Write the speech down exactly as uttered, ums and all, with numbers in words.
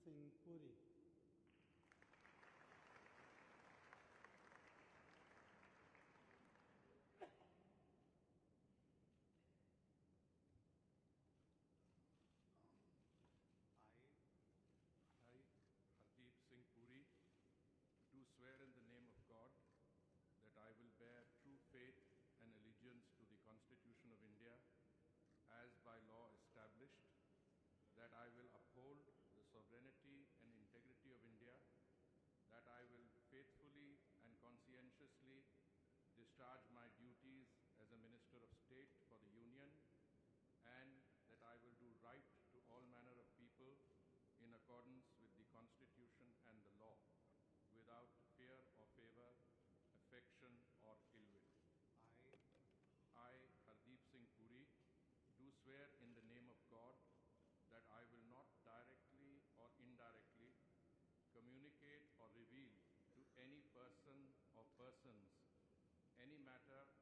Singh Puri. I, Hardeep Singh Puri, do swear in the name of God that I will bear true faith and allegiance to the Constitution of India as by law established, that I will uphold the sovereignty and integrity of India, that I will faithfully and conscientiously discharge my duties as a Minister of State for the Union, and that I will do right to all manner of people in accordance with the Constitution and the law, without fear or favor, affection or ill will. I, I, Hardeep Singh Puri, do swear in the name of God that I will not directly or indirectly communicate or reveal to any person or persons any matter